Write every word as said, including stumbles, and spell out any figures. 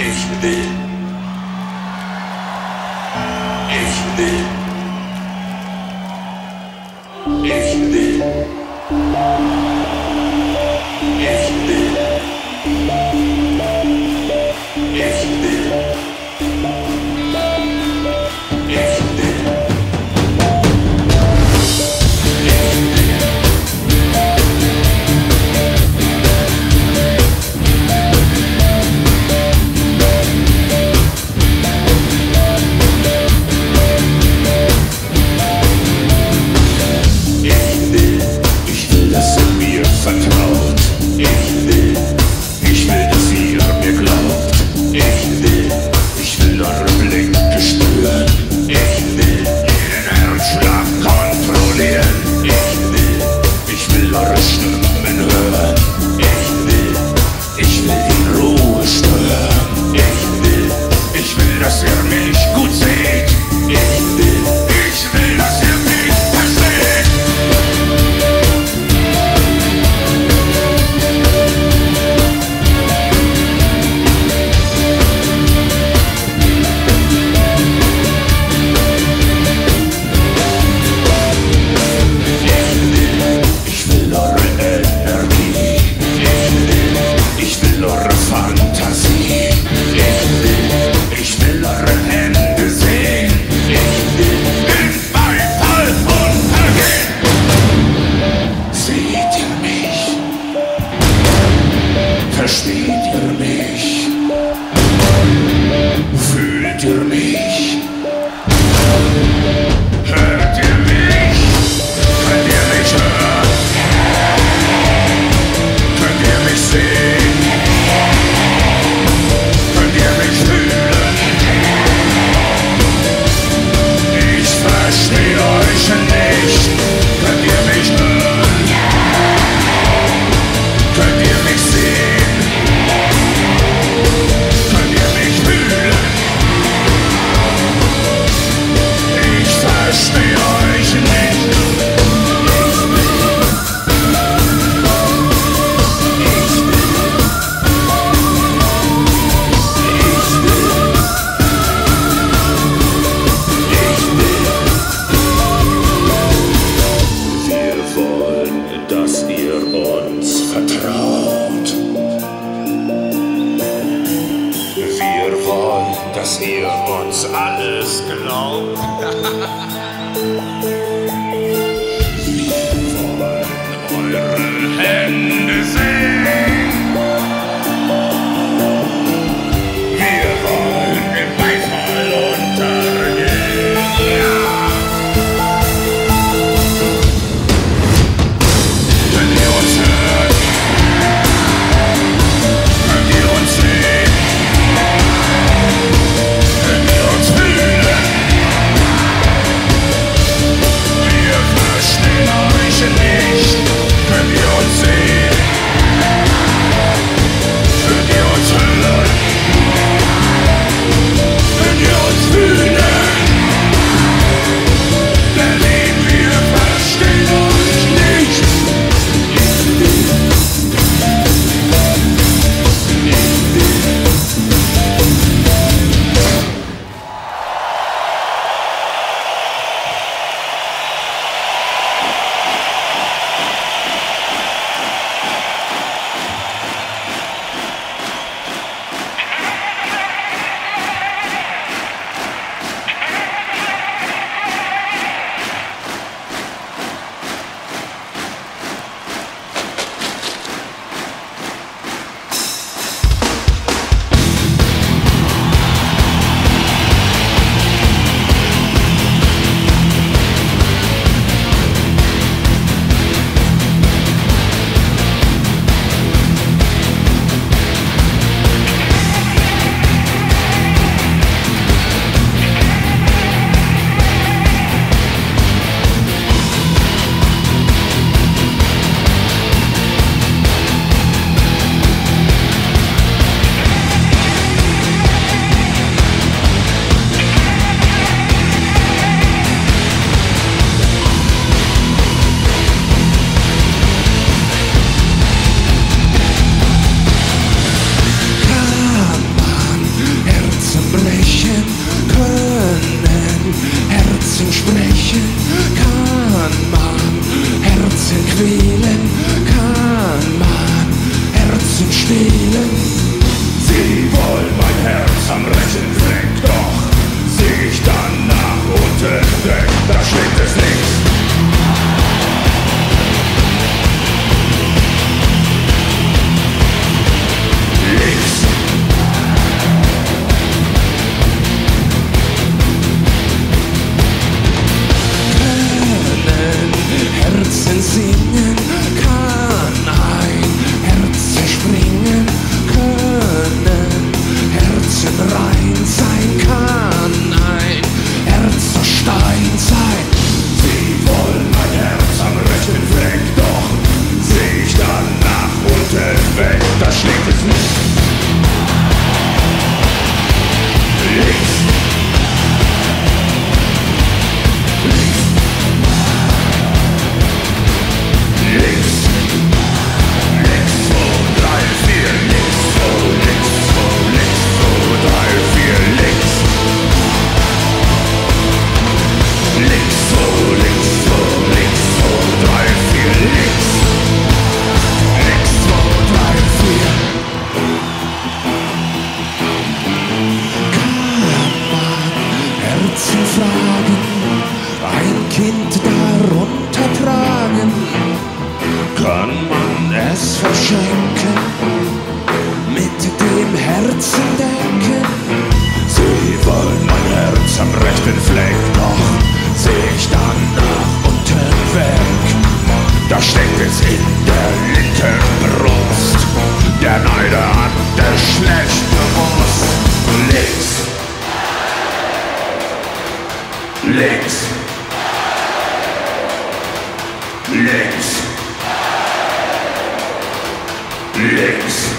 H D. H D. H D. H D. Ich will, dass du quälen, kann man Herzen stehlen. Sie wollen mein Herz am rechten Fleck, doch seh ich dann nach unten weg, da schlägt es links. Links. Können Herzen singen, kann ein Herz zerspringen, können Herzen rein sein, kann ein Herz aus Stein sein. Sie wollen mein Herz am rechten Fleck, doch seh ich dann nach unten weg, da schlägt es nicht. Links. Links. Links. Links, zwei, drei, vier, links, zwei, links, zwei, links, zwei, drei, vier, links. Links, zwei, links, zwei, links, zwei, drei, vier, links. Links, zwei, drei, vier. Herzen fragen, ein Kind darunter tragen, kann man es verschenken, mit dem Herzen denken. Sie wollen mein Herz am rechten Fleck, doch seh ich dann nach unten weg. Da steckt es in der linken Brust, der Neider hat es schlecht gewusst. Links. Links. Links. Links.